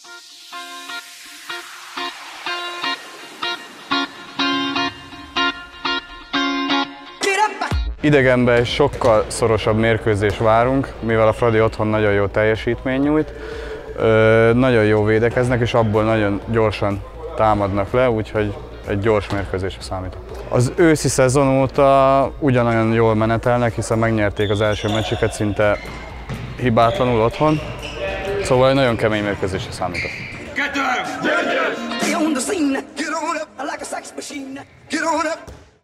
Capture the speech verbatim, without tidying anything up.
Idegenben egy sokkal szorosabb mérkőzést várunk, mivel a Fradi otthon nagyon jó teljesítmény nyújt. Ö, nagyon jó védekeznek, és abból nagyon gyorsan támadnak le, úgyhogy egy gyors mérkőzésre számítok. Az őszi szezon óta ugyanolyan jól menetelnek, hiszen megnyerték az első meccsüket szinte hibátlanul otthon, szóval egy nagyon kemény mérkőzésre számítok. Kettő, három!